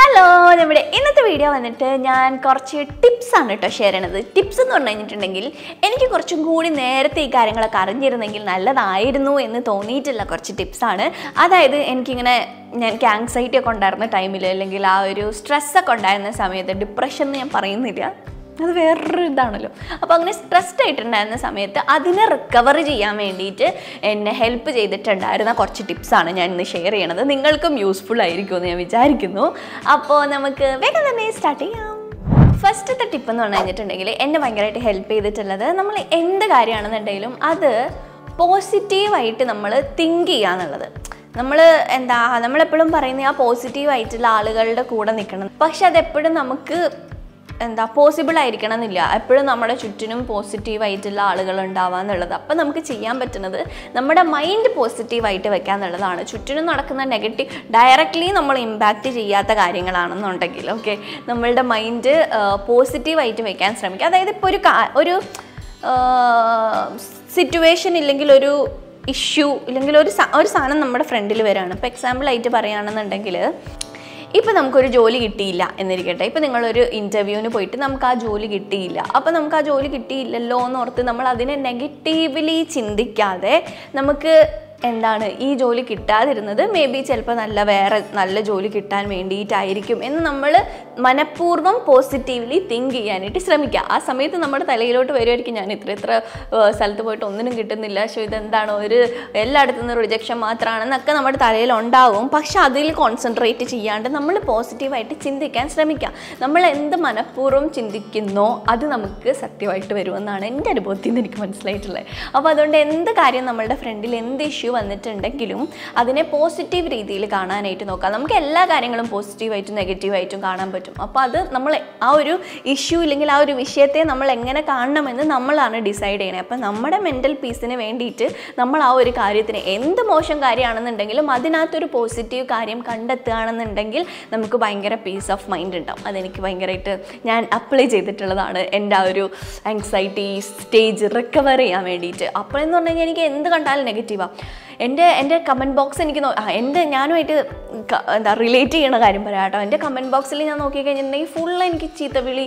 Hello, നമ്മുടെ ഇന്നത്തെ video വന്നിട്ട് ഞാൻ കുറച്ച് ടിപ്സാണ് കേട്ടോ ഷെയർ ചെയ്യണത്. ടിപ്സ് എന്ന് പറഞ്ഞു കഴിഞ്ഞിട്ടുണ്ടെങ്കിൽ എനിക്ക് കുറച്ചും കൂടി നേരത്തെ ഈ കാര്യങ്ങളൊക്കെ അറിഞ്ഞിരുന്നെങ്കിൽ നല്ലതായിരുന്നു എന്ന് തോന്നിയിട്ടുള്ള കുറച്ച് ടിപ്സാണ്. അതായത് എനിക്ക് ആങ്സൈറ്റി ഒക്കെ ഉണ്ടായിരുന്ന ടൈമിൽ, അല്ലെങ്കിൽ ആ ഒരു സ്ട്രെസ്സൊക്കെ ഉണ്ടായിരുന്ന സമയത്ത്, ഡിപ്രഷൻ എന്ന് ഞാൻ പറയുന്നില്ല, അത് വേറൊരു ഇതാണല്ലോ. അപ്പോൾ അങ്ങനെ സ്ട്രെസ്ഡ് ആയിട്ടുണ്ടായിരുന്ന സമയത്ത് അതിനെ റിക്കവർ ചെയ്യാൻ വേണ്ടിയിട്ട് എന്നെ ഹെൽപ്പ് ചെയ്തിട്ടുണ്ടായിരുന്ന കുറച്ച് ടിപ്സാണ് ഞാൻ ഇന്ന് ഷെയർ ചെയ്യണത്. നിങ്ങൾക്കും യൂസ്ഫുൾ ആയിരിക്കുമെന്ന് ഞാൻ വിചാരിക്കുന്നു. അപ്പോൾ നമുക്ക് വേഗം തന്നെ സ്റ്റാർട്ട് ചെയ്യാം. ഫസ്റ്റത്തെ ടിപ്പ് എന്ന് പറഞ്ഞു കഴിഞ്ഞിട്ടുണ്ടെങ്കിൽ എന്നെ ഭയങ്കരമായിട്ട് ഹെൽപ്പ് ചെയ്തിട്ടുള്ളത്, നമ്മൾ എന്ത് കാര്യമാണെന്നുണ്ടെങ്കിലും അത് പോസിറ്റീവായിട്ട് നമ്മൾ തിങ്ക് ചെയ്യുക എന്നുള്ളത്. നമ്മളെപ്പോഴും പറയുന്ന ആ പോസിറ്റീവായിട്ടുള്ള ആളുകളുടെ കൂടെ നിൽക്കണം. പക്ഷെ അതെപ്പോഴും നമുക്ക് പോസിബിൾ ആയിരിക്കണം എന്നില്ല. എപ്പോഴും നമ്മുടെ ചുറ്റിനും പോസിറ്റീവായിട്ടുള്ള ആളുകൾ ഉണ്ടാവുക എന്നുള്ളത്. അപ്പം നമുക്ക് ചെയ്യാൻ പറ്റുന്നത് നമ്മുടെ മൈൻഡ് പോസിറ്റീവായിട്ട് വെക്കുക എന്നുള്ളതാണ്. ചുറ്റിനും നടക്കുന്ന നെഗറ്റീവ് ഡയറക്റ്റ്ലി നമ്മൾ ഇമ്പാക്റ്റ് ചെയ്യാത്ത കാര്യങ്ങളാണെന്നുണ്ടെങ്കിൽ നമ്മളുടെ മൈൻഡ് പോസിറ്റീവായിട്ട് വെക്കാൻ ശ്രമിക്കുക. അതായത് ഇപ്പോൾ ഒരു സിറ്റുവേഷൻ ഇല്ലെങ്കിൽ ഒരു ഇഷ്യൂ ഇല്ലെങ്കിൽ ഒരു സാധനം നമ്മുടെ ഫ്രണ്ടിൽ വരികയാണ്. ഇപ്പോൾ എക്സാമ്പിളായിട്ട് പറയുകയാണെന്നുണ്ടെങ്കിൽ, ഇപ്പോൾ നമുക്കൊരു ജോലി കിട്ടിയില്ല എന്നിരിക്കട്ടെ. ഇപ്പോൾ നിങ്ങളൊരു ഇൻ്റർവ്യൂവിന് പോയിട്ട് നമുക്ക് ആ ജോലി കിട്ടിയില്ല. അപ്പോൾ നമുക്ക് ആ ജോലി കിട്ടിയില്ലല്ലോ എന്നോർത്ത് നമ്മൾ അതിനെ നെഗറ്റീവ്ലി ചിന്തിക്കാതെ നമുക്ക് ഈ ജോലി കിട്ടാതിരുന്നത് മേ ബി ചിലപ്പോൾ വേറെ നല്ല ജോലി കിട്ടാൻ വേണ്ടിയിട്ടായിരിക്കും എന്ന് നമ്മൾ മനഃപൂർവ്വം പോസിറ്റീവ്ലി തിങ്ക് ചെയ്യാനായിട്ട് ശ്രമിക്കുക. ആ സമയത്ത് നമ്മുടെ തലയിലോട്ട് വരുമായിരിക്കും, ഞാൻ ഇത്ര സ്ഥലത്ത് പോയിട്ട് ഒന്നിനും കിട്ടുന്നില്ല, ഇതെന്താണോ എല്ലായിടത്തു നിന്നും റിജക്ഷൻ മാത്രമാണെന്നൊക്കെ നമ്മുടെ തലയിലുണ്ടാവും. പക്ഷെ അതിൽ കോൺസെൻട്രേറ്റ് ചെയ്യാണ്ട് നമ്മൾ പോസിറ്റീവായിട്ട് ചിന്തിക്കാൻ ശ്രമിക്കുക. നമ്മൾ എന്ത് മനഃപൂർവ്വം ചിന്തിക്കുന്നോ അത് നമുക്ക് സത്യമായിട്ട് വരുമെന്നാണ് എൻ്റെ അനുഭവത്തിൽ നിന്ന് എനിക്ക് മനസ്സിലായിട്ടുള്ളത്. അപ്പോൾ അതുകൊണ്ട് എന്ത് കാര്യം നമ്മളുടെ ഫ്രണ്ടിൽ എന്ത് ഇഷ്യൂ വന്നിട്ടുണ്ടെങ്കിലും അതിനെ പോസിറ്റീവ് രീതിയിൽ കാണാനായിട്ട് നോക്കാം. നമുക്ക് എല്ലാ കാര്യങ്ങളും പോസിറ്റീവായിട്ടും നെഗറ്റീവായിട്ടും കാണാൻ പറ്റും. അപ്പോൾ അത് നമ്മൾ ആ ഒരു ഇഷ്യൂ ഇല്ലെങ്കിൽ ആ ഒരു വിഷയത്തെ നമ്മൾ എങ്ങനെ കാണണമെന്ന് നമ്മളാണ് ഡിസൈഡ് ചെയ്യണത്. അപ്പോൾ നമ്മുടെ മെൻ്റൽ പീസിന് വേണ്ടിയിട്ട് നമ്മൾ ആ ഒരു കാര്യത്തിന് എന്ത് മോശം കാര്യമാണെന്നുണ്ടെങ്കിലും അതിനകത്തൊരു പോസിറ്റീവ് കാര്യം കണ്ടെത്തുകയാണെന്നുണ്ടെങ്കിൽ നമുക്ക് ഭയങ്കര പീസ് ഓഫ് മൈൻഡ് ഉണ്ടാവും. അതെനിക്ക് ഭയങ്കരമായിട്ട് ഞാൻ അപ്ലൈ ചെയ്തിട്ടുള്ളതാണ് എൻ്റെ ആ ഒരു ആങ്സൈറ്റി സ്റ്റേജ് റിക്കവർ ചെയ്യാൻ വേണ്ടിയിട്ട്. അപ്പോഴെന്ന് പറഞ്ഞു കഴിഞ്ഞാൽ എനിക്ക് എന്ത് കണ്ടാലും നെഗറ്റീവാണ്. എൻ്റെ കമൻറ്റ് ബോക്സ് എനിക്ക് ഞാനുമായിട്ട് റിലേറ്റ് ചെയ്യണ കാര്യം പറയാം കേട്ടോ. എൻ്റെ കമൻറ്റ് ബോക്സിൽ ഞാൻ നോക്കിക്കഴിഞ്ഞിട്ടുണ്ടെങ്കിൽ ഫുൾ എനിക്ക് ചീത്തവിളി,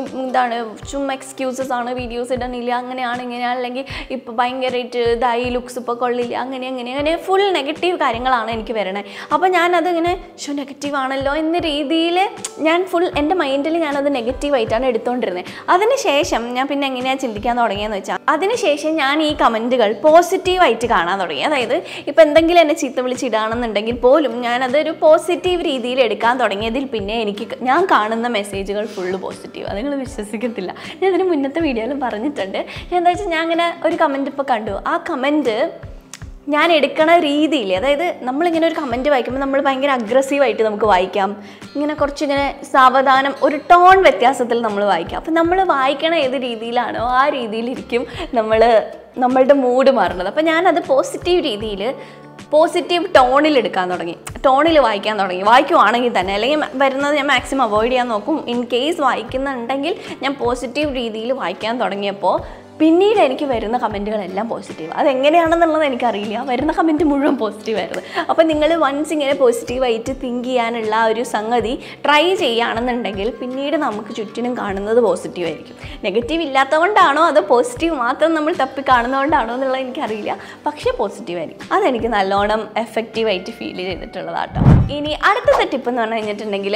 ചുമ്മാ എക്സ്ക്യൂസസ് ആണ്, വീഡിയോസ് ഇടണില്ല, അങ്ങനെയാണ് ഇങ്ങനെയാണ്, അല്ലെങ്കിൽ ഇപ്പോൾ ഭയങ്കരമായിട്ട് ലുക്സ് ഇപ്പോൾ കൊള്ളില്ല, അങ്ങനെ ഫുൾ നെഗറ്റീവ് കാര്യങ്ങളാണ് എനിക്ക് വരണേ. അപ്പോൾ ഞാനതിങ്ങനെ നെഗറ്റീവ് ആണല്ലോ എന്ന രീതിയിൽ ഞാൻ എൻ്റെ മൈൻഡിൽ ഞാനത് നെഗറ്റീവായിട്ടാണ് എടുത്തുകൊണ്ടിരുന്നത്. അതിനുശേഷം ഞാൻ പിന്നെ എങ്ങനെയാണ് ചിന്തിക്കാൻ തുടങ്ങിയെന്ന് വെച്ചാൽ, അതിനുശേഷം ഞാൻ ഈ കമൻറ്റുകൾ പോസിറ്റീവായിട്ട് കാണാൻ തുടങ്ങി. അതായത് ഇപ്പോൾ എന്തെങ്കിലും എന്നെ ചീത്ത വിളിച്ചിടാണെന്നുണ്ടെങ്കിൽ പോലും ഞാനതൊരു പോസിറ്റീവ് രീതിയിൽ എടുക്കാൻ തുടങ്ങിയതിൽ പിന്നെ ഞാൻ കാണുന്ന മെസ്സേജുകൾ ഫുള്ള് പോസിറ്റീവ്. അത് നിങ്ങൾ വിശ്വസിക്കത്തില്ല. ഞാൻ അതിന് മുന്നത്തെ വീഡിയോയിലും പറഞ്ഞിട്ടുണ്ട്. എന്താ വെച്ചാൽ ഞാൻ അങ്ങനെ ഒരു കമൻറ്റ് ഇപ്പോൾ കണ്ടു. ആ കമൻറ്റ് ഞാൻ എടുക്കണ രീതിയിൽ, അതായത് നമ്മളിങ്ങനെ ഒരു കമൻറ്റ് വായിക്കുമ്പോൾ നമ്മൾ ഭയങ്കര അഗ്രസീവായിട്ട് നമുക്ക് വായിക്കാം, കുറച്ചിങ്ങനെ സാവധാനം ഒരു ടോൺ വ്യത്യാസത്തിൽ നമ്മൾ വായിക്കാം. അപ്പം നമ്മൾ വായിക്കണ ഏത് രീതിയിലാണോ ആ രീതിയിലിരിക്കും നമ്മളുടെ മൂഡ് മാറുന്നത്. അപ്പം ഞാനത് പോസിറ്റീവ് രീതിയിൽ പോസിറ്റീവ് ടോണിൽ എടുക്കാൻ തുടങ്ങി, ടോണിൽ വായിക്കാൻ തുടങ്ങി. വായിക്കുവാണെങ്കിൽ തന്നെ, അല്ലെങ്കിൽ വരുന്നത് ഞാൻ മാക്സിമം അവോയ്ഡ് ചെയ്യാൻ നോക്കും. ഇൻ കേസ് വായിക്കുന്നുണ്ടെങ്കിൽ ഞാൻ പോസിറ്റീവ് രീതിയിൽ വായിക്കാൻ തുടങ്ങിയപ്പോൾ പിന്നീട് എനിക്ക് വരുന്ന കമൻറ്റുകളെല്ലാം പോസിറ്റീവ്. അതെങ്ങനെയാണെന്നുള്ളത് എനിക്കറിയില്ല, വരുന്ന കമൻറ്റ് മുഴുവൻ പോസിറ്റീവായിരുന്നു. അപ്പോൾ നിങ്ങൾ വൺസ് ഇങ്ങനെ പോസിറ്റീവായിട്ട് തിങ്ക് ചെയ്യാനുള്ള ഒരു സംഗതി ട്രൈ ചെയ്യുകയാണെന്നുണ്ടെങ്കിൽ പിന്നീട് നമുക്ക് ചുറ്റിനും കാണുന്നത് പോസിറ്റീവായിരിക്കും. നെഗറ്റീവ് ഇല്ലാത്തതുകൊണ്ടാണോ അതോ പോസിറ്റീവ് മാത്രം നമ്മൾ തപ്പി കാണുന്നതുകൊണ്ടാണോ എന്നുള്ളത് എനിക്കറിയില്ല, പക്ഷേ പോസിറ്റീവായിരിക്കും. അതെനിക്ക് നല്ലോണം എഫക്റ്റീവായിട്ട് ഫീൽ ചെയ്തിട്ടുള്ളതാട്ടോ. ഇനി അടുത്ത ടിപ്പ് എന്ന് പറഞ്ഞു കഴിഞ്ഞിട്ടുണ്ടെങ്കിൽ,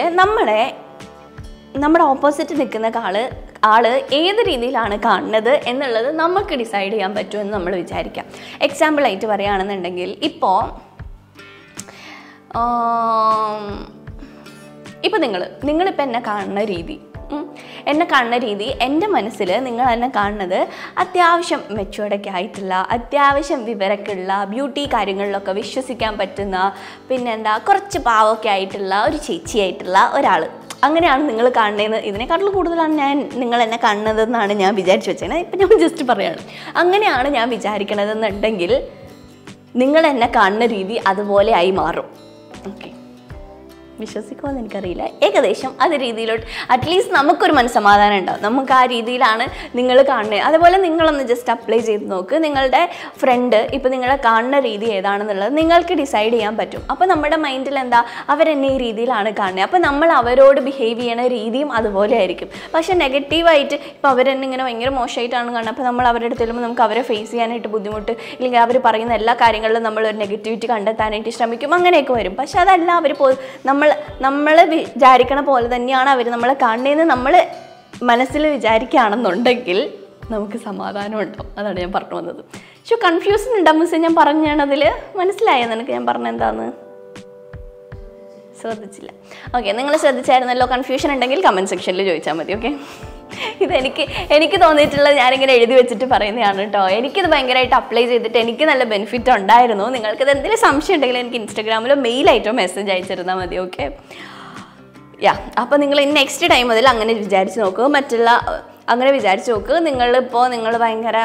നമ്മുടെ ഓപ്പോസിറ്റ് നിൽക്കുന്ന ആള് ഏത് രീതിയിലാണ് കാണുന്നത് എന്നുള്ളത് നമുക്ക് ഡിസൈഡ് ചെയ്യാൻ പറ്റുമെന്ന് നമ്മൾ വിചാരിക്കാം. എക്സാമ്പിളായിട്ട് പറയുകയാണെന്നുണ്ടെങ്കിൽ, ഇപ്പോൾ നിങ്ങളിപ്പോൾ എന്നെ കാണുന്ന രീതി എൻ്റെ മനസ്സിൽ നിങ്ങൾ എന്നെ കാണുന്നത് അത്യാവശ്യം മെച്യൂർഡൊക്കെ ആയിട്ടുള്ള, അത്യാവശ്യം വിവരമൊക്കെയുള്ള, ബ്യൂട്ടി കാര്യങ്ങളിലൊക്കെ വിശ്വസിക്കാൻ പറ്റുന്ന, കുറച്ച് പാവമൊക്കെ ആയിട്ടുള്ള ഒരു ചേച്ചിയായിട്ടുള്ള ഒരാൾ, അങ്ങനെയാണ് നിങ്ങൾ കാണുന്നതെന്ന്. ഇതിനെക്കാട്ടിലും കൂടുതലാണ് നിങ്ങൾ എന്നെ കാണുന്നതെന്നാണ് ഞാൻ വിചാരിച്ചു വെച്ചത്. ഇപ്പം ഞാൻ ജസ്റ്റ് പറയുകയാണ്, അങ്ങനെയാണ് ഞാൻ വിചാരിക്കണതെന്നുണ്ടെങ്കിൽ നിങ്ങൾ എന്നെ കാണുന്ന രീതി അതുപോലെ ആയി മാറും. ഓക്കെ, വിശ്വസിക്കുമെന്ന് എനിക്കറിയില്ല. ഏകദേശം അത് രീതിയിലോട്ട് അറ്റ്ലീസ്റ്റ് നമുക്കൊരു മനസ്സമാധാനം ഉണ്ടാവും. നമുക്ക് ആ രീതിയിലാണ് നിങ്ങൾ കാണുന്നത്. അതുപോലെ നിങ്ങളൊന്ന് ജസ്റ്റ് അപ്ലൈ ചെയ്ത് നോക്ക്. നിങ്ങളുടെ ഫ്രണ്ട് ഇപ്പോൾ നിങ്ങളെ കാണുന്ന രീതി ഏതാണെന്നുള്ളത് നിങ്ങൾക്ക് ഡിസൈഡ് ചെയ്യാൻ പറ്റും. അപ്പോൾ നമ്മുടെ മൈൻഡിൽ എന്താ, അവരെന്നെ ഈ രീതിയിലാണ് കാണുന്നത്, അപ്പോൾ നമ്മൾ അവരോട് ബിഹേവ് ചെയ്യണ രീതിയും അതുപോലെ ആയിരിക്കും. പക്ഷേ നെഗറ്റീവായിട്ട് ഇപ്പോൾ അവരെന്നെ ഇങ്ങനെ ഭയങ്കര മോശമായിട്ടാണ് കാണുന്നത്, അപ്പോൾ നമ്മൾ അവരുടെ അടുത്ത് ചെല്ലുമ്പോൾ നമുക്ക് അവരെ ഫേസ് ചെയ്യാനായിട്ട് ബുദ്ധിമുട്ട്, ഇല്ലെങ്കിൽ അവർ പറയുന്ന എല്ലാ കാര്യങ്ങളിലും നമ്മൾ ഒരു നെഗറ്റിവിറ്റി കണ്ടെത്താനായിട്ട് ശ്രമിക്കും. അങ്ങനെയൊക്കെ വരും. പക്ഷെ അതല്ല, അവർ നമ്മൾ വിചാരിക്കണ പോലെ തന്നെയാണ് അവർ നമ്മളെ കാണുന്നതെന്ന് നമ്മൾ മനസ്സിൽ വിചാരിക്കുകയാണെന്നുണ്ടെങ്കിൽ നമുക്ക് സമാധാനം ഉണ്ടാവും. അതാണ് ഞാൻ പറഞ്ഞു വന്നത്. പക്ഷെ കൺഫ്യൂഷൻ ഉണ്ടാകും മിസ്സേ, ഞാൻ പറഞ്ഞാണതിൽ മനസ്സിലായോ നിനക്ക് ഞാൻ പറഞ്ഞ എന്താന്ന്? ശ്രദ്ധിച്ചില്ല. ഓക്കെ, നിങ്ങൾ ശ്രദ്ധിച്ചായിരുന്നല്ലോ. കൺഫ്യൂഷൻ ഉണ്ടെങ്കിൽ കമൻറ്റ് സെക്ഷനിൽ ചോദിച്ചാൽ മതി. ഓക്കെ, എനിക്ക് തോന്നിയിട്ടുള്ളത് ഞാനിങ്ങനെ എഴുതി വെച്ചിട്ട് പറയുന്നതാണ് കേട്ടോ. എനിക്കിത് ഭയങ്കരമായിട്ട് അപ്ലൈ ചെയ്തിട്ട് എനിക്ക് നല്ല ബെനിഫിറ്റ് ഉണ്ടായിരുന്നു. നിങ്ങൾക്കിത് എന്തെങ്കിലും സംശയം ഉണ്ടെങ്കിൽ എനിക്ക് ഇൻസ്റ്റാഗ്രാമിലോ മെയിലായിട്ടോ മെസ്സേജ് അയച്ചിരുന്നാൽ മതി. ഓക്കെ, അപ്പോൾ നിങ്ങൾ നെക്സ്റ്റ് ടൈം മുതൽ അങ്ങനെ വിചാരിച്ച് നോക്കുക. അങ്ങനെ വിചാരിച്ച് നോക്കുക. നിങ്ങൾ ഭയങ്കര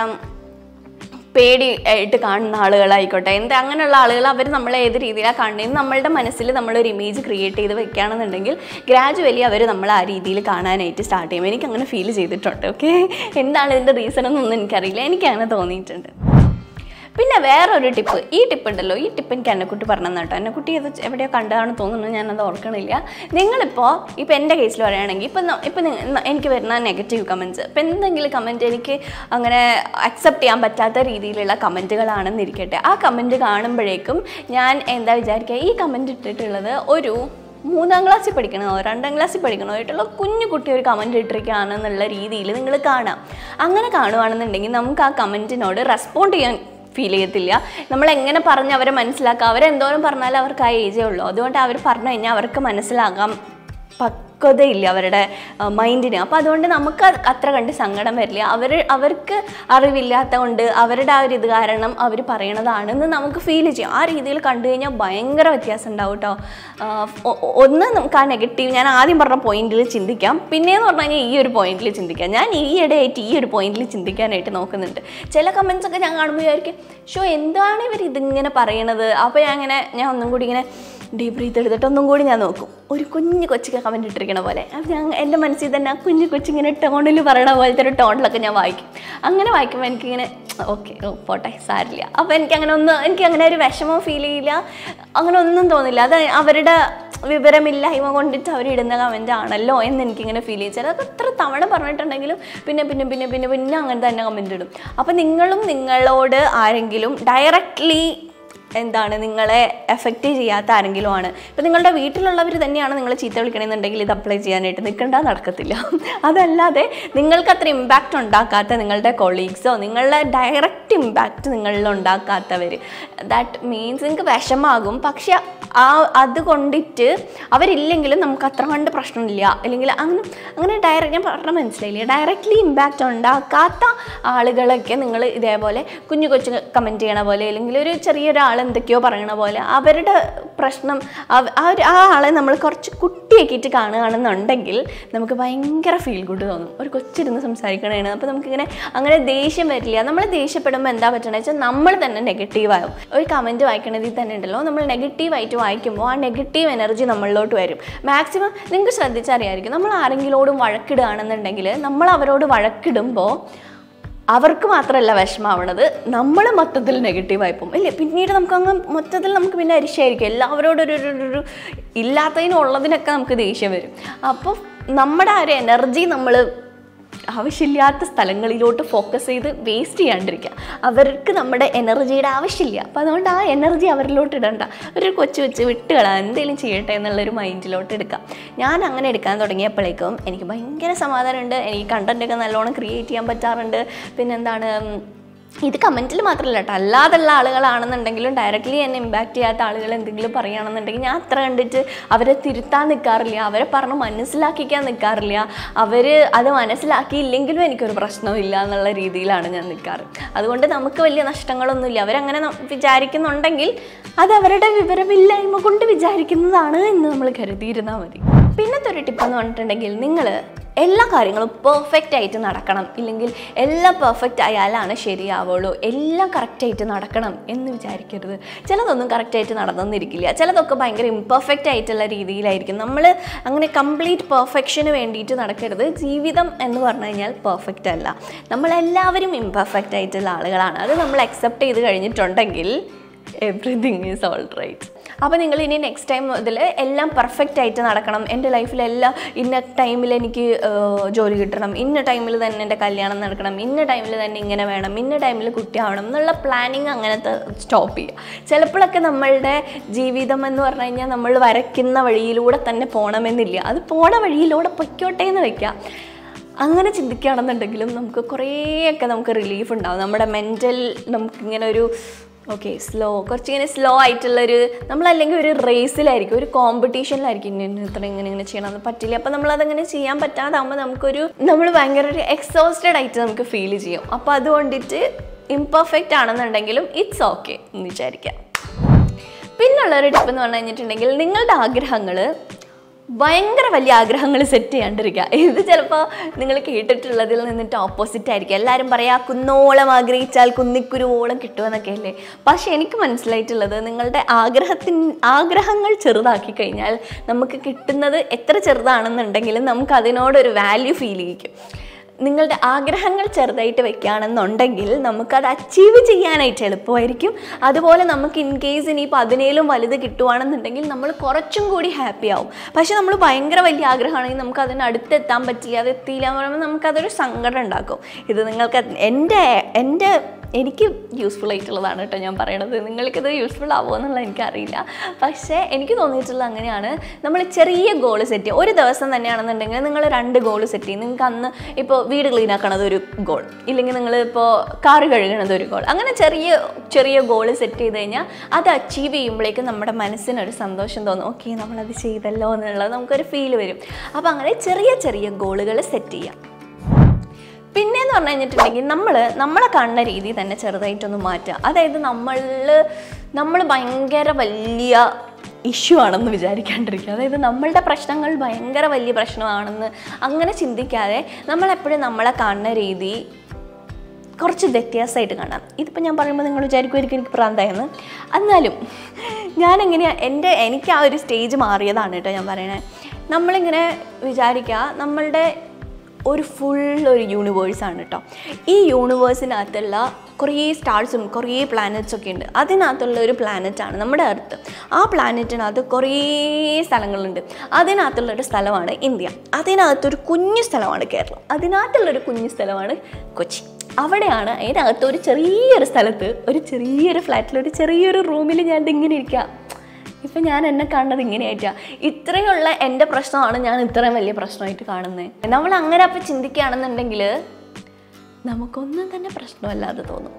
പേടി ആയിട്ട് കാണുന്ന ആളുകളായിക്കോട്ടെ, അങ്ങനെയുള്ള ആളുകൾ അവർ നമ്മളെ ഏത് രീതിയിലാണ് കാണുന്നത് നമ്മളുടെ മനസ്സിൽ നമ്മളൊരു ഇമേജ് ക്രിയേറ്റ് ചെയ്ത് വെക്കുകയാണെന്നുണ്ടെങ്കിൽ ഗ്രാജുവലി അവർ നമ്മൾ ആ രീതിയിൽ കാണാനായിട്ട് സ്റ്റാർട്ട് ചെയ്യും. എനിക്കങ്ങനെ ഫീൽ ചെയ്തിട്ടുണ്ട്. ഓക്കെ, എന്താണ് ഇതിൻ്റെ റീസൺ എന്നൊന്നും എനിക്കറിയില്ല, എനിക്കങ്ങനെ തോന്നിയിട്ടുണ്ട്. പിന്നെ വേറൊരു ടിപ്പ്, ഈ ടിപ്പ് ഉണ്ടല്ലോ, ഈ ടിപ്പ് എനിക്ക് എന്നെക്കുട്ടി പറഞ്ഞത് കേട്ടോ. എന്നെക്കുട്ടി ഇത് എവിടെയോ കണ്ടതാണെന്ന് തോന്നുന്നു, ഞാനത് ഓർക്കണില്ല. നിങ്ങളിപ്പോൾ എൻ്റെ കേസിൽ പറയുകയാണെങ്കിൽ ഇപ്പം എനിക്ക് വരുന്ന നെഗറ്റീവ് കമൻറ്റ്സ്, ഇപ്പം എന്തെങ്കിലും കമൻറ്റ് എനിക്ക് അങ്ങനെ അക്സെപ്റ്റ് ചെയ്യാൻ പറ്റാത്ത രീതിയിലുള്ള കമൻറ്റുകളാണെന്നിരിക്കട്ടെ, ആ കമൻറ്റ് കാണുമ്പോഴേക്കും ഞാൻ എന്താ വിചാരിക്കുക, ഈ കമൻറ്റ് ഇട്ടിട്ടുള്ളത് ഒരു 3ാം ക്ലാസ്സിൽ പഠിക്കണോ 2ാം ക്ലാസ്സിൽ പഠിക്കണോ ആയിട്ടുള്ള കുഞ്ഞു കുട്ടി ഒരു കമൻറ്റ് ഇട്ടിരിക്കുകയാണെന്നുള്ള രീതിയിൽ നിങ്ങൾ കാണാം. അങ്ങനെ കാണുകയാണെന്നുണ്ടെങ്കിൽ നമുക്ക് ആ കമൻറ്റിനോട് റെസ്പോണ്ട് ചെയ്യാൻ ഫീൽ ചെയ്യത്തില്ല. നമ്മളെങ്ങനെ പറഞ്ഞ് അവരെ മനസ്സിലാക്കുക, അവരെന്തോരം പറഞ്ഞാലും അവർക്ക് ആ ഏജേ ഉള്ളൂ. അതുകൊണ്ട് അവർ പറഞ്ഞു കഴിഞ്ഞാൽ അവർക്ക് മനസ്സിലാകാം പക്വതയില്ല അവരുടെ മൈൻഡിന്. അപ്പോൾ അതുകൊണ്ട് നമുക്ക് അത്ര കണ്ട് സങ്കടം വരില്ല. അവർക്ക് അറിവില്ലാത്ത കൊണ്ട് അവരുടെ ആ ഒരു ഇത് കാരണം അവർ പറയണതാണെന്ന് നമുക്ക് ഫീൽ ചെയ്യും. ആ രീതിയിൽ കണ്ടു കഴിഞ്ഞാൽ ഭയങ്കര വ്യത്യാസം ഉണ്ടാവും കേട്ടോ. ഒന്ന് നമുക്ക് ആ നെഗറ്റീവ് ഞാൻ ആദ്യം പറഞ്ഞ പോയിന്റിൽ ചിന്തിക്കാം, പിന്നെയെന്ന് പറഞ്ഞു കഴിഞ്ഞാൽ ഈ ഒരു പോയിന്റിൽ ചിന്തിക്കാം. ഞാൻ ഈയിടെയായിട്ട് ഈ ഒരു പോയിന്റിൽ ചിന്തിക്കാനായിട്ട് നോക്കുന്നുണ്ട്. ചില കമൻറ്റ്സൊക്കെ ഞാൻ കാണുമ്പോൾ വിചാരിക്കും, എന്താണ് ഇവർ ഇതിങ്ങനെ പറയണത്. അപ്പോൾ ഞാൻ ഒന്നും കൂടി ഇങ്ങനെ ഡീപ് ബ്രീത്ത് എടുത്തിട്ട് ഒന്നും കൂടി ഞാൻ നോക്കും. ഒരു കുഞ്ഞു കൊച്ചിക്ക് കമൻറ്റ് ഇട്ടിരിക്കണ പോലെ ഞാൻ എൻ്റെ മനസ്സിൽ തന്നെ ആ കുഞ്ഞു കൊച്ചിങ്ങനെ ടോണിൽ പറയണ പോലത്തെ ഒരു ടോണിലൊക്കെ ഞാൻ വായിക്കും. അങ്ങനെ വായിക്കുമ്പോൾ എനിക്കിങ്ങനെ ഓക്കെ പോട്ടെ സാരില്ല. അപ്പോൾ എനിക്കങ്ങനെ ഒരു വിഷമം ഫീൽ ചെയ്യില്ല, അങ്ങനെ ഒന്നും തോന്നില്ല. അത് അവരുടെ വിവരമില്ലായ്മ കൊണ്ടിട്ട് അവരിടുന്ന കമൻ്റ് ആണല്ലോ എന്ന് എനിക്കിങ്ങനെ ഫീൽ ചെയ്യിച്ചാൽ അതൊക്കെ എത്ര തവണ പറഞ്ഞിട്ടുണ്ടെങ്കിലും പിന്നെ അങ്ങനെ തന്നെ കമൻ്റ് ഇടും. അപ്പോൾ നിങ്ങളോട് ആരെങ്കിലും ഡയറക്റ്റ്ലി നിങ്ങളെ എഫക്റ്റ് ചെയ്യാത്ത ആരെങ്കിലും ആണ്, ഇപ്പം നിങ്ങളുടെ വീട്ടിലുള്ളവർ തന്നെയാണ് നിങ്ങളെ ചീത്ത വിളിക്കണമെന്നുണ്ടെങ്കിൽ ഇത് അപ്ലൈ ചെയ്യാനായിട്ട് നടക്കത്തില്ല. അതല്ലാതെ നിങ്ങൾക്ക് അത്ര ഇമ്പാക്റ്റ് ഉണ്ടാക്കാത്ത നിങ്ങളുടെ കൊളീഗ്സോ നിങ്ങളുടെ ഡയറക്റ്റ് ഇമ്പാക്റ്റ് നിങ്ങളിൽ ഉണ്ടാക്കാത്തവർ, ദാറ്റ് മീൻസ് നിങ്ങൾക്ക് വിഷമാകും. പക്ഷെ അതുകൊണ്ടിട്ട് അവരില്ലെങ്കിലും നമുക്ക് അത്ര കണ്ട് പ്രശ്നമില്ല. അല്ലെങ്കിൽ അങ്ങനെ ഞാൻ പറഞ്ഞ മനസ്സിലായില്ലേ, ഡയറക്റ്റ്ലി ഇമ്പാക്റ്റ് ഉണ്ടാക്കാത്ത ആളുകളൊക്കെ നിങ്ങൾ ഇതേപോലെ കുഞ്ഞു കൊച്ചു കമൻറ്റ് ചെയ്യണ പോലെ അല്ലെങ്കിൽ ഒരു ചെറിയൊരാൾ എന്തൊക്കെയോ പറയണ പോലെ അവരുടെ പ്രശ്നം ആ ആളെ നമ്മൾ കുറച്ച് കുട്ടിയാക്കിയിട്ട് കാണുകയാണെന്നുണ്ടെങ്കിൽ നമുക്ക് ഭയങ്കര ഫീൽ ഗുഡ് തോന്നും. ഒരു കൊച്ചിരുന്ന് സംസാരിക്കണേണ്. അപ്പോൾ നമുക്കിങ്ങനെ അങ്ങനെ ദേഷ്യം വരില്ല. നമ്മൾ ദേഷ്യപ്പെടുമ്പോൾ എന്താ പറ്റണമെന്ന് വെച്ചാൽ നമ്മൾ തന്നെ നെഗറ്റീവാകും. ഒരു കമൻറ്റ് വായിക്കണതിൽ തന്നെ ഉണ്ടല്ലോ, നമ്മൾ നെഗറ്റീവായിട്ട് വായിക്കുമ്പോൾ ആ നെഗറ്റീവ് എനർജി നമ്മളിലോട്ട് വരും. മാക്സിമം നിങ്ങൾക്ക് ശ്രദ്ധിച്ചറിയായിരിക്കും, നമ്മൾ ആരെങ്കിലോടും വഴക്കിടുകയാണെന്നുണ്ടെങ്കിൽ നമ്മൾ അവരോട് വഴക്കിടുമ്പോൾ അവർക്ക് മാത്രമല്ല വിഷമാവണത്, നമ്മൾ മൊത്തത്തിൽ നെഗറ്റീവായി പോകും അല്ലേ. പിന്നീട് മൊത്തത്തിൽ നമുക്ക് പിന്നെ അരിശയായിരിക്കും. എല്ലാവരോടും ഒരു ഇല്ലാത്തതിനുള്ളതിനൊക്കെ നമുക്ക് ദേഷ്യം വരും. അപ്പോൾ നമ്മുടെ ആ ഒരു എനർജി നമ്മൾ ആവശ്യമില്ലാത്ത സ്ഥലങ്ങളിലോട്ട് ഫോക്കസ് ചെയ്ത് വേസ്റ്റ് ചെയ്യാണ്ടിരിക്കുക. അവർക്ക് നമ്മുടെ എനർജിയുടെ ആവശ്യമില്ല. അപ്പോൾ അതുകൊണ്ട് ആ എനർജി അവരിലോട്ട് ഇടണ്ട, ഒരു കൊച്ചു വെച്ച് വിട്ടുകളാ എന്തെങ്കിലും ചെയ്യട്ടെ എന്നുള്ളൊരു മൈൻഡിലോട്ട് എടുക്കാം. ഞാൻ അങ്ങനെ എടുക്കാൻ തുടങ്ങിയപ്പോഴേക്കും എനിക്ക് ഭയങ്കര സമാധാനമുണ്ട്. എനിക്ക് കണ്ടൻറ്റൊക്കെ നല്ലോണം ക്രിയേറ്റ് ചെയ്യാൻ പറ്റാറുണ്ട്. ഇത് കമൻറ്റിൽ മാത്രമല്ല കേട്ടോ, അല്ലാതുള്ള ആളുകളാണെന്നുണ്ടെങ്കിലും ഡയറക്റ്റ്ലി എന്നെ ഇമ്പാക്റ്റ് ചെയ്യാത്ത ആളുകൾ എന്തെങ്കിലും പറയുകയാണെന്നുണ്ടെങ്കിൽ ഞാൻ അത്ര കണ്ടിട്ട് അവരെ തിരുത്താൻ നിൽക്കാറില്ല, അവരെ പറഞ്ഞ് മനസ്സിലാക്കിക്കാൻ നിൽക്കാറില്ല. അവർ അത് മനസ്സിലാക്കിയില്ലെങ്കിലും എനിക്കൊരു പ്രശ്നമില്ല എന്നുള്ള രീതിയിലാണ് ഞാൻ നിൽക്കാറ്. അതുകൊണ്ട് നമുക്ക് വലിയ നഷ്ടങ്ങളൊന്നുമില്ല. അവരങ്ങനെ വിചാരിക്കുന്നുണ്ടെങ്കിൽ അത് അവരുടെ വിവരമില്ലായ്മ കൊണ്ട് വിചാരിക്കുന്നതാണ് എന്ന് നമ്മൾ കരുതിയിരുന്നാൽ മതി. പിന്നത്തെ ഒരു ടിപ്പെന്ന് പറഞ്ഞിട്ടുണ്ടെങ്കിൽ, നിങ്ങൾ എല്ലാ കാര്യങ്ങളും പെർഫെക്റ്റ് ആയിട്ട് നടക്കണം, ഇല്ലെങ്കിൽ എല്ലാം പെർഫെക്റ്റ് ആയാലാണ് ശരിയാവുള്ളൂ, എല്ലാം കറക്റ്റായിട്ട് നടക്കണം എന്ന് വിചാരിക്കരുത്. ചിലതൊന്നും കറക്റ്റായിട്ട് നടന്നിരിക്കില്ല, ചിലതൊക്കെ ഭയങ്കര ഇംപെർഫെക്റ്റ് ആയിട്ടുള്ള രീതിയിലായിരിക്കും. നമ്മൾ അങ്ങനെ കംപ്ലീറ്റ് പെർഫെക്ഷന് വേണ്ടിയിട്ട് നടക്കരുത്. ജീവിതം എന്ന് പറഞ്ഞു കഴിഞ്ഞാൽ പെർഫെക്റ്റ് അല്ല, നമ്മളെല്ലാവരും ഇംപെർഫെക്റ്റ് ആയിട്ടുള്ള ആളുകളാണ്. അത് നമ്മൾ അക്സെപ്റ്റ് ചെയ്ത് കഴിഞ്ഞിട്ടുണ്ടെങ്കിൽ എവറിത്തിങ് ഈസ് ഓൾ റൈറ്റ്. അപ്പോൾ നിങ്ങൾ ഇനി നെക്സ്റ്റ് ടൈം ഇതിൽ എല്ലാം പെർഫെക്റ്റ് ആയിട്ട് നടക്കണം, എൻ്റെ ലൈഫിലെല്ലാം ഇന്ന ടൈമിൽ എനിക്ക് ജോലി കിട്ടണം, ഇന്ന ടൈമിൽ തന്നെ എൻ്റെ കല്യാണം നടക്കണം, ഇന്ന ടൈമിൽ തന്നെ ഇങ്ങനെ വേണം, ഇന്ന ടൈമിൽ കുട്ടിയാവണം എന്നുള്ള പ്ലാനിങ് അങ്ങനത്തെ സ്റ്റോപ്പ് ചെയ്യുക. ചിലപ്പോഴൊക്കെ നമ്മളുടെ ജീവിതം എന്ന് പറഞ്ഞു കഴിഞ്ഞാൽ നമ്മൾ വരയ്ക്കുന്ന വഴിയിലൂടെ തന്നെ പോകണമെന്നില്ല, അത് പോണ വഴിയിലൂടെ പൊയ്ക്കോട്ടെ എന്ന് വയ്ക്കുക. അങ്ങനെ ചിന്തിക്കുകയാണെന്നുണ്ടെങ്കിലും നമുക്ക് കുറേയൊക്കെ നമുക്ക് റിലീഫ് ഉണ്ടാവും. നമ്മുടെ മെൻ്റൽ നമുക്കിങ്ങനെ ഒരു കുറച്ചിങ്ങനെ സ്ലോ ആയിട്ടുള്ളൊരു, നമ്മളല്ലെങ്കിൽ ഒരു റേസിലായിരിക്കും, ഒരു കോമ്പറ്റീഷനിലായിരിക്കും, ഇത്ര ഇങ്ങനെ ചെയ്യണമെന്ന് പറ്റില്ല. അപ്പോൾ നമ്മളതങ്ങനെ ചെയ്യാൻ പറ്റാതാകുമ്പോൾ നമ്മൾ ഭയങ്കര ഒരു എക്സോസ്റ്റഡ് ആയിട്ട് നമുക്ക് ഫീൽ ചെയ്യും. അപ്പോൾ അതുകൊണ്ടിട്ട് ഇംപെർഫെക്റ്റ് ആണെന്നുണ്ടെങ്കിലും ഇറ്റ്സ് ഓക്കെ എന്ന് വിചാരിക്കാം. പിന്നുള്ളൊരു ടിപ്പ് എന്ന് പറഞ്ഞു കഴിഞ്ഞിട്ടുണ്ടെങ്കിൽ, നിങ്ങളുടെ ആഗ്രഹങ്ങൾ ഭയങ്കര വലിയ ആഗ്രഹങ്ങൾ സെറ്റ് ചെയ്യാണ്ടിരിക്കുക. ഇത് ചിലപ്പോൾ നിങ്ങൾ കേട്ടിട്ടുള്ളതിൽ നിന്നിട്ട് ഓപ്പോസിറ്റ് ആയിരിക്കും. എല്ലാവരും പറയാ കുന്നോളം ആഗ്രഹിച്ചാൽ കുന്നിക്കുരുവോളം കിട്ടുമെന്നൊക്കെ അല്ലേ. പക്ഷെ എനിക്ക് മനസ്സിലായിട്ടുള്ളത്, നിങ്ങളുടെ ആഗ്രഹങ്ങൾ ചെറുതാക്കി കഴിഞ്ഞാൽ നമുക്ക് കിട്ടുന്നത് എത്ര ചെറുതാണെന്നുണ്ടെങ്കിലും നമുക്ക് അതിനോടൊരു വാല്യൂ ഫീൽ ചെയ്യിക്കും. നിങ്ങളുടെ ആഗ്രഹങ്ങൾ ചെറുതായിട്ട് വെക്കുകയാണെന്നുണ്ടെങ്കിൽ നമുക്കത് അച്ചീവ് ചെയ്യാനായിട്ട് എളുപ്പമായിരിക്കും. അതുപോലെ നമുക്ക് ഇൻ കേസ് ഇനിയിപ്പോൾ അതിനേലും വലുത് കിട്ടുവാണെന്നുണ്ടെങ്കിൽ നമ്മൾ കുറച്ചും കൂടി ഹാപ്പി ആവും. പക്ഷെ നമ്മൾ ഭയങ്കര വലിയ ആഗ്രഹമാണെങ്കിൽ നമുക്ക് അതിന് അടുത്തെത്താൻ പറ്റില്ല, അത് എത്തിയില്ല എന്ന് പറയുമ്പോൾ നമുക്കതൊരു സങ്കടം ഉണ്ടാക്കും. ഇത് നിങ്ങൾക്ക് എനിക്ക് യൂസ്ഫുൾ ആയിട്ടുള്ളതാണ് കേട്ടോ ഞാൻ പറയണത്. നിങ്ങൾക്കിത് യൂസ്ഫുൾ ആവുമോ എന്നുള്ളത് എനിക്കറിയില്ല. പക്ഷേ എനിക്ക് തോന്നിയിട്ടുള്ളത് അങ്ങനെയാണ്. നമ്മൾ ചെറിയ ഗോൾ സെറ്റ് ചെയ്യുക. ഒരു ദിവസം തന്നെയാണെന്നുണ്ടെങ്കിൽ നിങ്ങൾ 2 ഗോൾ സെറ്റ് ചെയ്യും. നിങ്ങൾക്ക് അന്ന് ഇപ്പോൾ വീട് ക്ലീൻ ആക്കണത് ഒരു ഗോൾ, ഇല്ലെങ്കിൽ നിങ്ങളിപ്പോൾ കാറ് കഴുകണത് ഒരു ഗോൾ. അങ്ങനെ ചെറിയ ഗോൾ സെറ്റ് ചെയ്ത് കഴിഞ്ഞാൽ അത് അച്ചീവ് ചെയ്യുമ്പോഴേക്കും നമ്മുടെ മനസ്സിനൊരു സന്തോഷം തോന്നും. ഓക്കെ, നമ്മളത് ചെയ്തല്ലോ എന്നുള്ളത് നമുക്കൊരു ഫീൽ വരും. അപ്പോൾ അങ്ങനെ ചെറിയ ഗോളുകൾ സെറ്റ് ചെയ്യാം. പിന്നെയെന്ന് പറഞ്ഞു കഴിഞ്ഞിട്ടുണ്ടെങ്കിൽ നമ്മളെ കാണുന്ന രീതി തന്നെ ചെറുതായിട്ടൊന്ന് മാറ്റുക. അതായത് നമ്മൾ ഭയങ്കര വലിയ ഇഷ്യൂ ആണെന്ന് വിചാരിക്കാണ്ടിരിക്കുക. അതായത് നമ്മളുടെ പ്രശ്നങ്ങൾ ഭയങ്കര വലിയ പ്രശ്നമാണെന്ന് അങ്ങനെ ചിന്തിക്കാതെ നമ്മളെപ്പോഴും നമ്മളെ കാണുന്ന രീതി കുറച്ച് വ്യത്യാസമായിട്ട് കാണാം. ഇതിപ്പോൾ ഞാൻ പറയുമ്പോൾ നിങ്ങൾ വിചാരിക്കുമായിരിക്കും എനിക്ക് പ്രാന്തായെന്ന്. എന്നാലും എനിക്ക് ആ ഒരു സ്റ്റേജ് മാറിയതാണ് കേട്ടോ ഞാൻ പറയണേ. നമ്മളിങ്ങനെ വിചാരിക്കുക നമ്മളുടെ ഒരു യൂണിവേഴ്സാണ് കേട്ടോ. ഈ യൂണിവേഴ്സിനകത്തുള്ള കുറേ സ്റ്റാർസും കുറേ പ്ലാനറ്റ്സൊക്കെ ഉണ്ട്. അതിനകത്തുള്ള ഒരു പ്ലാനറ്റാണ് നമ്മുടെ എർത്ത്. ആ പ്ലാനറ്റിനകത്ത് കുറേ സ്ഥലങ്ങളുണ്ട്. അതിനകത്തുള്ളൊരു സ്ഥലമാണ് ഇന്ത്യ. അതിനകത്തൊരു കുഞ്ഞു സ്ഥലമാണ് കേരളം. അതിനകത്തുള്ളൊരു കുഞ്ഞു സ്ഥലമാണ് കൊച്ചി. അവിടെയാണ് അതിനകത്ത് ഒരു ചെറിയൊരു സ്ഥലത്ത് ഒരു ചെറിയൊരു ഫ്ലാറ്റിൽ ഒരു ചെറിയൊരു റൂമിൽ ഞാൻ ഇങ്ങനെ ഇരിക്കുക. ഇപ്പം ഞാൻ എന്നെ കാണുന്നത് ഇങ്ങനെയായിട്ടാണ്. ഇത്രയുള്ള എൻ്റെ പ്രശ്നമാണ് ഞാൻ ഇത്രയും വലിയ പ്രശ്നമായിട്ട് കാണുന്നത്. നമ്മൾ അങ്ങനെ അപ്പം ചിന്തിക്കുകയാണെന്നുണ്ടെങ്കിൽ നമുക്കൊന്നും തന്നെ പ്രശ്നമല്ലാതെ തോന്നും.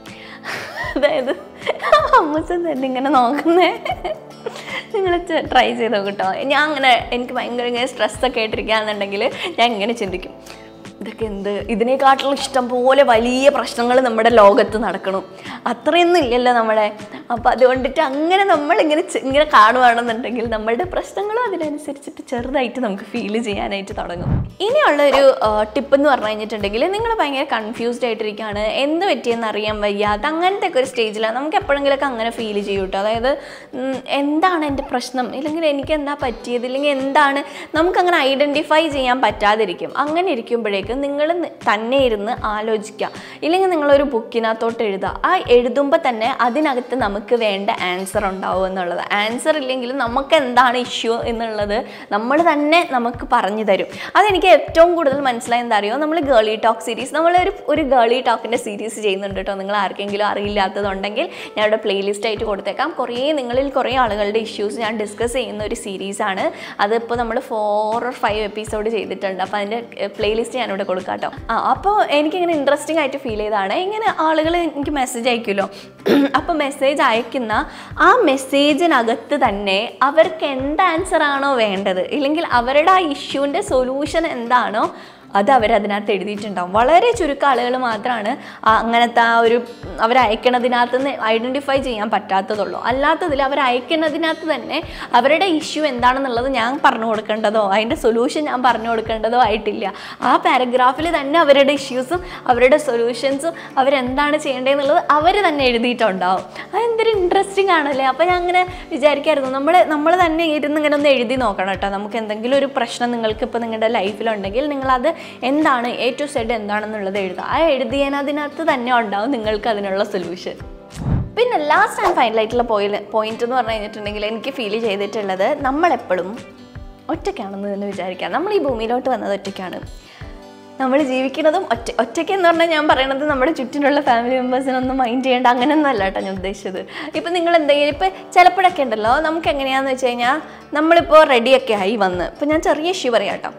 അതായത് അമ്മച്ചൻ തന്നെ ഇങ്ങനെ നോക്കുന്നേ. നിങ്ങൾ ട്രൈ ചെയ്തോ കേട്ടോ. എനിക്ക് ഭയങ്കര ഇങ്ങനെ സ്ട്രെസ്സൊക്കെ ആയിട്ടിരിക്കുകയാണെന്നുണ്ടെങ്കിൽ ഞാൻ ഇങ്ങനെ ചിന്തിക്കും, ഇതൊക്കെ ഇതിനെക്കാട്ടുള്ള ഇഷ്ടം പോലെ വലിയ പ്രശ്നങ്ങൾ നമ്മുടെ ലോകത്ത് നടക്കണം, അത്രയൊന്നും ഇല്ലല്ലോ നമ്മുടെ. അപ്പോൾ അതുകൊണ്ടിട്ട് അങ്ങനെ നമ്മളിങ്ങനെ കാണുകയാണെന്നുണ്ടെങ്കിൽ നമ്മളുടെ പ്രശ്നങ്ങളും അതിനനുസരിച്ചിട്ട് ചെറുതായിട്ട് നമുക്ക് ഫീൽ ചെയ്യാനായിട്ട് തുടങ്ങും. ഇനിയുള്ളൊരു ടിപ്പ് എന്ന് പറഞ്ഞു കഴിഞ്ഞിട്ടുണ്ടെങ്കിൽ, നിങ്ങൾ ഭയങ്കര കൺഫ്യൂസ്ഡ് ആയിട്ടിരിക്കുകയാണ്, എന്ത് പറ്റിയെന്ന് അറിയാൻ വയ്യാത്ത അങ്ങനത്തെ ഒക്കെ ഒരു സ്റ്റേജിലാണ്. നമുക്ക് എപ്പോഴെങ്കിലുമൊക്കെ അങ്ങനെ ഫീൽ ചെയ്യും കേട്ടോ. അതായത് എന്താണ് എൻ്റെ പ്രശ്നം, ഇല്ലെങ്കിൽ എനിക്ക് എന്താ പറ്റിയത്, ഇല്ലെങ്കിൽ എന്താണ് നമുക്കങ്ങനെ ഐഡൻറ്റിഫൈ ചെയ്യാൻ പറ്റാതിരിക്കും. അങ്ങനെ ഇരിക്കുമ്പോഴേക്കും നിങ്ങൾ തന്നെ ഇരുന്ന് ആലോചിക്കുക, ഇല്ലെങ്കിൽ നിങ്ങളൊരു ബുക്കിനകത്തോട്ട് എഴുതുക. ആ എഴുതുമ്പോൾ തന്നെ അതിനകത്ത് നമുക്ക് വേണ്ട ആൻസർ ഉണ്ടാവും എന്നുള്ളത്. ആൻസർ ഇല്ലെങ്കിൽ നമുക്ക് എന്താണ് ഇഷ്യൂ എന്നുള്ളത് നമ്മൾ തന്നെ നമുക്ക് പറഞ്ഞു തരും. അതെനിക്ക് ഏറ്റവും കൂടുതൽ മനസ്സിലായി എന്താ അറിയോ, നമ്മൾ ഗേളി ടോക്ക് സീരീസ്, ഒരു ഗേളി ടോക്കിൻ്റെ സീരീസ് ചെയ്യുന്നുണ്ട് കേട്ടോ. നിങ്ങൾ ആർക്കെങ്കിലും അറിയില്ലാത്തതുണ്ടെങ്കിൽ ഞാൻ ഇവിടെ പ്ലേലിസ്റ്റ് ആയിട്ട് കൊടുത്തേക്കാം. നിങ്ങളിൽ കുറേ ആളുകളുടെ ഇഷ്യൂസ് ഞാൻ ഡിസ്കസ് ചെയ്യുന്ന ഒരു സീരീസാണ്. അതിപ്പോൾ നമ്മൾ 4 or 5 എപ്പിസോഡ് ചെയ്തിട്ടുണ്ട്. അപ്പോൾ അതിൻ്റെ പ്ലേലിസ്റ്റ് ഞാനിവിടെ കൊടുക്കാം കേട്ടോ. അപ്പോൾ എനിക്കിങ്ങനെ ഇൻട്രസ്റ്റിംഗ് ആയിട്ട് ഫീൽ ചെയ്തതാണ്. ഇങ്ങനെ ആളുകൾ എനിക്ക് മെസ്സേജ് അയക്കുമല്ലോ. അപ്പോൾ മെസ്സേജ് അയക്കുന്ന ആ മെസ്സേജിനകത്ത് തന്നെ അവർക്ക് എന്ത് ആൻസർ ആണോ വേണ്ടത്, ഇല്ലെങ്കിൽ അവരുടെ ആ ഇഷ്യൂവിൻ്റെ സൊല്യൂഷൻ എന്താണോ അത് അവരതിനകത്ത് എഴുതിയിട്ടുണ്ടാവും. വളരെ ചുരുക്കം ആളുകൾ മാത്രമാണ് അങ്ങനത്തെ ആ ഒരു അവരയക്കണതിനകത്ത് നിന്ന് ഐഡൻറ്റിഫൈ ചെയ്യാൻ പറ്റാത്തതുള്ളൂ. അല്ലാത്തതിൽ അവരയക്കണതിനകത്ത് തന്നെ അവരുടെ ഇഷ്യൂ എന്താണെന്നുള്ളത് ഞാൻ പറഞ്ഞു കൊടുക്കേണ്ടതോ അതിൻ്റെ സൊല്യൂഷൻ ഞാൻ പറഞ്ഞു കൊടുക്കേണ്ടതോ ആയിട്ടില്ല. ആ പാരഗ്രാഫിൽ തന്നെ അവരുടെ ഇഷ്യൂസും അവരുടെ സൊല്യൂഷൻസും അവരെന്താണ് ചെയ്യേണ്ടതെന്നുള്ളത് അവർ തന്നെ എഴുതിയിട്ടുണ്ടാവും. അതെന്തൊരു ഇൻട്രസ്റ്റിംഗ് ആണല്ലേ. അപ്പോൾ ഞാൻ അങ്ങനെ വിചാരിക്കായിരുന്നു, നമ്മൾ തന്നെ ഇരുന്ന് ഇങ്ങനെ ഒന്ന് എഴുതി നോക്കണം കേട്ടോ. നമുക്ക് എന്തെങ്കിലും ഒരു പ്രശ്നം നിങ്ങൾക്ക് ഇപ്പോൾ നിങ്ങളുടെ ലൈഫിലുണ്ടെങ്കിൽ നിങ്ങളത് എന്താണ് A to Z എന്താണെന്നുള്ളത് എഴുതുക. ആ എഴുതിയതിനകത്ത് തന്നെ ഉണ്ടാവും നിങ്ങൾക്ക് അതിനുള്ള സൊല്യൂഷൻ. പിന്നെ ലാസ്റ്റ് ആൻഡ് ഫൈനലായിട്ടുള്ള പോയിന്റ് എന്ന് പറഞ്ഞു കഴിഞ്ഞിട്ടുണ്ടെങ്കിൽ എനിക്ക് ഫീൽ ചെയ്തിട്ടുള്ളത്, നമ്മളെപ്പോഴും ഒറ്റയ്ക്കാണെന്ന് തന്നെ വിചാരിക്കാം. നമ്മൾ ഈ ഭൂമിയിലോട്ട് വന്നത് ഒറ്റയ്ക്കാണ്. നമ്മൾ ജീവിക്കുന്നതും ഒറ്റയ്ക്കെന്ന് പറഞ്ഞാൽ ഞാൻ പറയണത് നമ്മുടെ ചുറ്റിനുള്ള ഫാമിലി മെമ്പേഴ്സിനൊന്നും മൈൻഡ് ചെയ്യേണ്ട അങ്ങനെയൊന്നും അല്ല കേട്ടോ ഞാൻ ഉദ്ദേശിച്ചത്. ഇപ്പം നിങ്ങൾ എന്തെങ്കിലും ഇപ്പം ചിലപ്പോഴൊക്കെ ഉണ്ടല്ലോ, നമുക്ക് എങ്ങനെയാണെന്ന് വെച്ച് കഴിഞ്ഞാൽ നമ്മളിപ്പോൾ റെഡിയൊക്കെ ആയി വന്ന്, ഇപ്പം ഞാൻ ചെറിയ ഇഷ്യൂ പറയാം കേട്ടോ,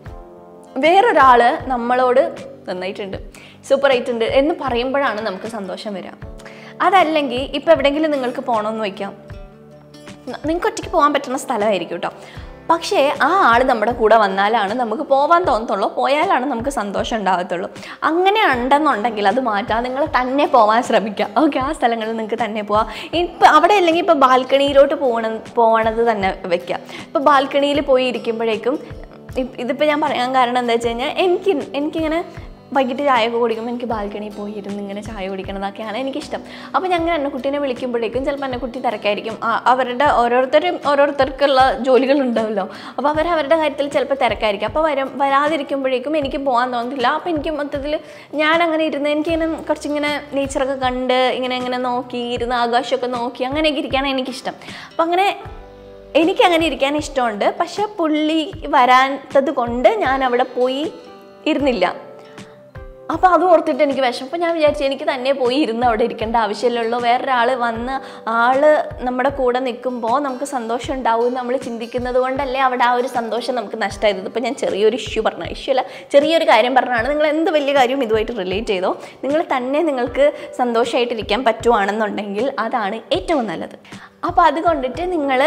വേറൊരാൾ നമ്മളോട് നന്നായിട്ടുണ്ട്, സൂപ്പറായിട്ടുണ്ട് എന്ന് പറയുമ്പോഴാണ് നമുക്ക് സന്തോഷം വരിക. അതല്ലെങ്കിൽ ഇപ്പം എവിടെയെങ്കിലും നിങ്ങൾക്ക് പോകണമെന്ന് വയ്ക്കാം, നിങ്ങൾക്ക് ഒറ്റയ്ക്ക് പോകാൻ പറ്റുന്ന സ്ഥലമായിരിക്കും കേട്ടോ, പക്ഷേ ആ ആൾ നമ്മുടെ കൂടെ വന്നാലാണ് നമുക്ക് പോകാൻ തോന്നത്തുള്ളൂ, പോയാലാണ് നമുക്ക് സന്തോഷം ഉണ്ടാകത്തുള്ളൂ. അങ്ങനെ ഉണ്ടെന്നുണ്ടെങ്കിൽ അത് മാറ്റാം, നിങ്ങൾ തന്നെ പോകാൻ ശ്രമിക്കുക. ഓക്കെ, ആ സ്ഥലങ്ങളിൽ നിങ്ങൾക്ക് തന്നെ പോവാം. ഇപ്പം അവിടെ അല്ലെങ്കിൽ ഇപ്പോൾ ബാൽക്കണിയിലോട്ട് പോകണത് തന്നെ വെക്കുക. ഇപ്പോൾ ബാൽക്കണിയിൽ പോയി ഇരിക്കുമ്പോഴേക്കും ഇതിപ്പോൾ ഞാൻ പറയാൻ കാരണം എന്താ വെച്ച് കഴിഞ്ഞാൽ, എനിക്കിങ്ങനെ വൈകിട്ട് ചായയൊക്കെ കുടിക്കുമ്പോൾ എനിക്ക് ബാൽക്കണിയിൽ പോയി ഇരുന്ന് ഇങ്ങനെ ചായ കുടിക്കണതൊക്കെയാണ് എനിക്കിഷ്ടം. അപ്പോൾ ഞങ്ങൾ എന്നെ കുട്ടീനെ വിളിക്കുമ്പോഴേക്കും ചിലപ്പോൾ എന്നെ കുട്ടി തിരക്കായിരിക്കും. അവരുടെ ഓരോരുത്തർക്കുള്ള ജോലികളുണ്ടാവുമല്ലോ, അപ്പോൾ അവരുടെ കാര്യത്തിൽ ചിലപ്പോൾ തിരക്കായിരിക്കും. അപ്പോൾ വരാതിരിക്കുമ്പോഴേക്കും എനിക്ക് പോകാൻ തോന്നുന്നില്ല. അപ്പോൾ എനിക്ക് മൊത്തത്തിൽ ഞാൻ അങ്ങനെ ഇരുന്ന് എനിക്കിങ്ങനെ കുറച്ചിങ്ങനെ നേച്ചറൊക്കെ കണ്ട് ഇങ്ങനെ നോക്കി ഇരുന്ന് ആകാശമൊക്കെ നോക്കി അങ്ങനെയൊക്കെ ഇരിക്കാനാണ് എനിക്കിഷ്ടം. അപ്പം അങ്ങനെ എനിക്കങ്ങനെ ഇരിക്കാൻ ഇഷ്ടമുണ്ട്. പക്ഷെ പുള്ളി വരാത്തത് കൊണ്ട് ഞാൻ അവിടെ പോയി ഇരുന്നില്ല. അപ്പോൾ അത് ഓർത്തിട്ട് എനിക്ക് വിഷമം. അപ്പോൾ ഞാൻ വിചാരിച്ചു എനിക്ക് തന്നെ പോയി ഇരുന്ന് അവിടെ ഇരിക്കേണ്ട ആവശ്യമില്ലല്ലോ, വേറൊരാൾ വന്ന് ആൾ നമ്മുടെ കൂടെ നിൽക്കുമ്പോൾ നമുക്ക് സന്തോഷം ഉണ്ടാവും നമ്മൾ ചിന്തിക്കുന്നത് കൊണ്ടല്ലേ അവിടെ ആ ഒരു സന്തോഷം നമുക്ക് നഷ്ടമായത്. ഇപ്പോൾ ഞാൻ ചെറിയൊരു ഇഷ്യൂ അല്ല, ചെറിയൊരു കാര്യം പറഞ്ഞാണ്. നിങ്ങൾ എന്ത് വലിയ കാര്യവും ഇതുമായിട്ട് റിലേറ്റ് ചെയ്തോ, നിങ്ങൾ തന്നെ നിങ്ങൾക്ക് സന്തോഷമായിട്ടിരിക്കാൻ പറ്റുവാണെന്നുണ്ടെങ്കിൽ അതാണ് ഏറ്റവും നല്ലത്. അപ്പോൾ അതുകൊണ്ടിട്ട് നിങ്ങൾ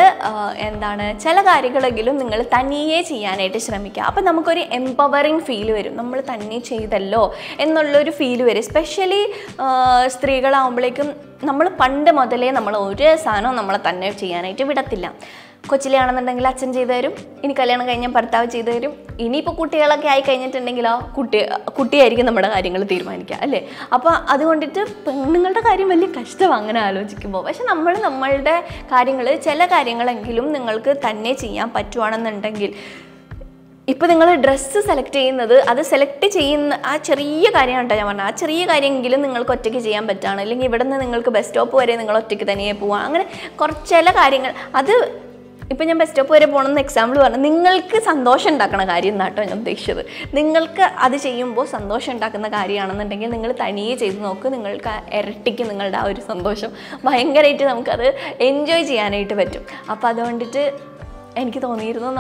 ചില കാര്യങ്ങളെങ്കിലും നിങ്ങൾ തനിയെ ചെയ്യാനായിട്ട് ശ്രമിക്കുക. അപ്പോൾ നമുക്കൊരു എംപവറിങ് ഫീൽ വരും, നമ്മൾ തന്നെ ചെയ്തല്ലോ എന്നുള്ളൊരു ഫീൽ വരും. എസ്പെഷ്യലി സ്ത്രീകളാകുമ്പോഴേക്കും നമ്മൾ പണ്ട് മുതലേ നമ്മൾ ഒരു സാധനവും നമ്മളെ തന്നെ ചെയ്യാനായിട്ട് വിടത്തില്ല. കൊച്ചിലെയാണെന്നുണ്ടെങ്കിൽ അച്ഛൻ ചെയ്തു തരും, ഇനി കല്യാണം കഴിഞ്ഞാൽ ഭർത്താവ് ചെയ്തു തരും, ഇനിയിപ്പോൾ കുട്ടികളൊക്കെ ആയി കഴിഞ്ഞിട്ടുണ്ടെങ്കിലോ കുട്ടിയായിരിക്കും നമ്മുടെ കാര്യങ്ങൾ തീരുമാനിക്കുക അല്ലേ. അപ്പോൾ അതുകൊണ്ടിട്ട് പെണ്ണുങ്ങളുടെ കാര്യം വലിയ കഷ്ടമാണ് അങ്ങനെ ആലോചിക്കുമ്പോൾ. പക്ഷെ നമ്മളുടെ കാര്യങ്ങൾ ചില കാര്യങ്ങളെങ്കിലും നിങ്ങൾക്ക് തന്നെ ചെയ്യാൻ പറ്റുവാണെന്നുണ്ടെങ്കിൽ, ഇപ്പോൾ നിങ്ങൾ ഡ്രസ്സ് സെലക്ട് ചെയ്യുന്നത്, അത് സെലക്ട് ചെയ്യുന്ന ആ ചെറിയ കാര്യമാണ് കേട്ടോ ഞാൻ പറഞ്ഞത്. ആ ചെറിയ കാര്യമെങ്കിലും നിങ്ങൾക്ക് ഒറ്റയ്ക്ക് ചെയ്യാൻ പറ്റുകയാണ്. അല്ലെങ്കിൽ ഇവിടെ നിന്ന് നിങ്ങൾക്ക് ബസ് സ്റ്റോപ്പ് വരെ നിങ്ങൾ ഒറ്റയ്ക്ക് തനിയെ പോവാം. അങ്ങനെ ചില കാര്യങ്ങൾ, അത് ഇപ്പം ഞാൻ ബസ് സ്റ്റോപ്പ് വരെ പോകണമെന്ന് എക്സാമ്പിൾ പറഞ്ഞു, നിങ്ങൾക്ക് സന്തോഷം ഉണ്ടാക്കുന്ന കാര്യം എന്നാട്ടോ ഞാൻ ഉദ്ദേശിച്ചത്. നിങ്ങൾക്ക് അത് ചെയ്യുമ്പോൾ സന്തോഷം ഉണ്ടാക്കുന്ന കാര്യമാണെന്നുണ്ടെങ്കിൽ നിങ്ങൾ തനിയെ ചെയ്ത് നോക്ക്, നിങ്ങൾക്ക് ഇരട്ടിക്ക് നിങ്ങളുടെ ആ ഒരു സന്തോഷം ഭയങ്കരമായിട്ട് നമുക്കത് എൻജോയ് ചെയ്യാനായിട്ട് പറ്റും. അപ്പോൾ അതുകൊണ്ടിട്ട് എനിക്ക് തോന്നിയിരുന്നു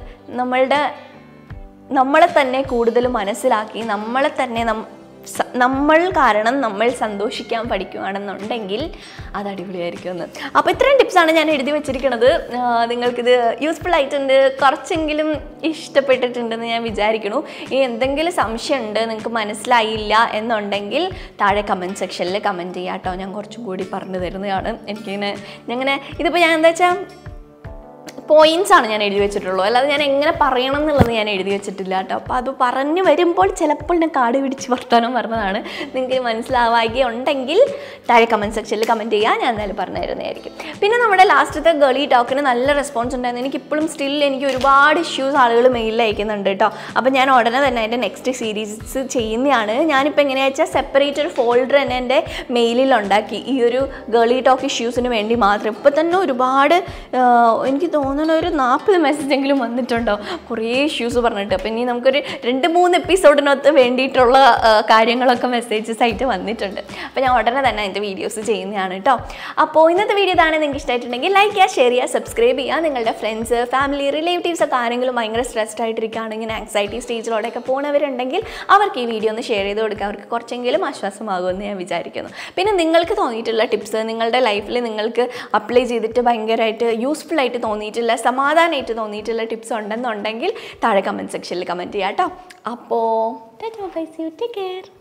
നമ്മളെ തന്നെ കൂടുതൽ മനസ്സിലാക്കി നമ്മൾ കാരണം നമ്മൾ സന്തോഷിക്കാൻ പഠിക്കുകയാണെന്നുണ്ടെങ്കിൽ അത് അടിപൊളിയായിരിക്കുമെന്ന്. അപ്പോൾ ഇത്രയും ടിപ്സാണ് ഞാൻ എഴുതി വെച്ചിരിക്കുന്നത്. നിങ്ങൾക്കിത് യൂസ്ഫുൾ ആയിട്ടുണ്ട്, കുറച്ചെങ്കിലും ഇഷ്ടപ്പെട്ടിട്ടുണ്ടെന്ന് ഞാൻ വിചാരിക്കുന്നു. ഇനി എന്തെങ്കിലും സംശയമുണ്ട്, നിങ്ങൾക്ക് മനസ്സിലായില്ല എന്നുണ്ടെങ്കിൽ താഴെ കമൻറ്റ് സെക്ഷനിൽ കമൻറ്റ് ചെയ്യാം കേട്ടോ. ഞാൻ കുറച്ചും കൂടി പറഞ്ഞു തരുന്നതാണ്. ഇതിപ്പോൾ ഞാൻ എന്താ വെച്ചാൽ പോയിൻറ്റ്സ് ആണ് ഞാൻ എഴുതി വെച്ചിട്ടുള്ളൂ, അല്ലാതെ ഞാൻ എങ്ങനെ പറയണം എന്നുള്ളത് ഞാൻ എഴുതി വെച്ചിട്ടില്ല കേട്ടോ. അപ്പോൾ അത് പറഞ്ഞു വരുമ്പോൾ ചിലപ്പോൾ ഞാൻ കാട് പിടിച്ച് വർത്താനം പറഞ്ഞതാണ്. നിങ്ങൾക്ക് മനസ്സിലാവുകയുണ്ടെങ്കിൽ താഴെ കമൻറ്റ് സെക്ഷനിൽ കമൻറ്റ് ചെയ്യുക, ഞാൻ എന്തായാലും പറഞ്ഞു തരുന്നതായിരിക്കും. പിന്നെ നമ്മുടെ ലാസ്റ്റത്തെ ഗേളി ടോക്കിന് നല്ല റെസ്പോൺസ് ഉണ്ടായിരുന്നു. എനിക്കിപ്പോഴും എനിക്ക് ഒരുപാട് ഇഷ്യൂസ് ആളുകൾ മെയിലിൽ അയക്കുന്നുണ്ട് കേട്ടോ. അപ്പോൾ ഞാൻ ഉടനെ തന്നെ എൻ്റെ നെക്സ്റ്റ് സീരീസ് ചെയ്യുന്നതാണ്. ഞാനിപ്പോൾ എങ്ങനെയാണെന്ന് വെച്ചാൽ സെപ്പറേറ്റ് ഒരു ഫോൾഡർ തന്നെ എൻ്റെ മെയിലിൽ ഉണ്ടാക്കി ഈ ഒരു ഗേളി ടോക്ക് ഇഷ്യൂസിന് വേണ്ടി മാത്രം. ഇപ്പോൾ തന്നെ ഒരുപാട് എനിക്ക് തോന്നുന്നു ഒരു 40 മെസ്സേജെങ്കിലും വന്നിട്ടുണ്ടോ കുറേ ഇഷ്യൂസ് പറഞ്ഞിട്ട്. അപ്പോൾ ഇനി നമുക്കൊരു 2-3 എപ്പിസോഡിനകത്ത് വേണ്ടിയിട്ടുള്ള കാര്യങ്ങളൊക്കെ മെസ്സേജസ് ആയിട്ട് വന്നിട്ടുണ്ട്. അപ്പോൾ ഞാൻ ഉടനെ തന്നെ അതിൻ്റെ വീഡിയോസ് ചെയ്യുന്നതാണ് കേട്ടോ. അപ്പോൾ ഇന്നത്തെ വീഡിയോ ഇതാണ്. നിങ്ങൾക്ക് ഇഷ്ടമായിട്ടുണ്ടെങ്കിൽ ലൈക്ക് ചെയ്യുക, ഷെയർ ചെയ്യുക, സബ്സ്ക്രൈബ് ചെയ്യുക. നിങ്ങളുടെ ഫ്രണ്ട്സ്, ഫാമിലി, റിലേറ്റീവ്സ് ഒക്കെ ആരെങ്കിലും ഭയങ്കര സ്ട്രെസ്ഡ് ആയിട്ടിരിക്കുകയാണെങ്കിൽ, ആങ്സൈറ്റി സ്റ്റേജിലൂടെയൊക്കെ പോകുന്നവരുണ്ടെങ്കിൽ അവർക്ക് ഈ വീഡിയോ ഒന്ന് ഷെയർ ചെയ്ത് കൊടുക്കുക. അവർക്ക് കുറച്ചെങ്കിലും ആശ്വാസമാകുമെന്ന് ഞാൻ വിചാരിക്കുന്നു. പിന്നെ നിങ്ങൾക്ക് തോന്നിയിട്ടുള്ള ടിപ്സ് നിങ്ങളുടെ ലൈഫിൽ നിങ്ങൾക്ക് അപ്ലൈ ചെയ്തിട്ട് ഭയങ്കരമായിട്ട് യൂസ്ഫുൾ ആയിട്ട് തോന്നിയിട്ട് തോന്നിയിട്ടുള്ള സമാധാനമായിട്ട് തോന്നിയിട്ടുള്ള ടിപ്സ് ഉണ്ടെന്നുണ്ടെങ്കിൽ താഴെ കമൻറ്റ് സെക്ഷനിൽ കമൻറ്റ് ചെയ്യാം കേട്ടോ. അപ്പോൾ ടേക്ക് കെയർ.